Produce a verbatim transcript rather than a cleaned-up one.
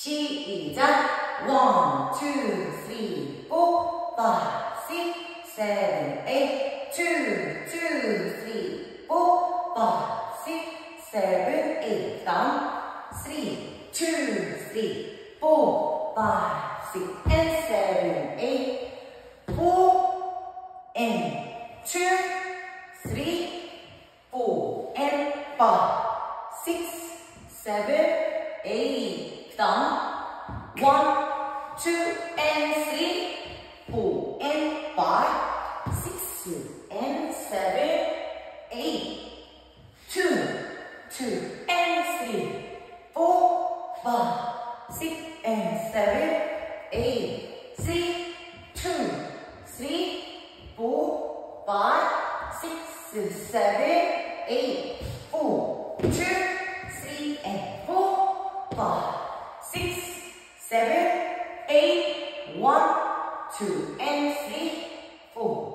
시작! one, two, three, four, five, six, seven, eight, two, two, three, four, five, six, seven, eight. 다음 three, two, three, four, five, six, and seven, eight, four, and two, three, four, and five, six, seven, eight. 다음 one, two, and three, four, and five, six, and seven, eight, two, two, and three, four, five, six, and seven, eight, three, two, three, four, five, six, seven, eight, four, two, three, and four, five, six, seven, eight, one, two, and three, four.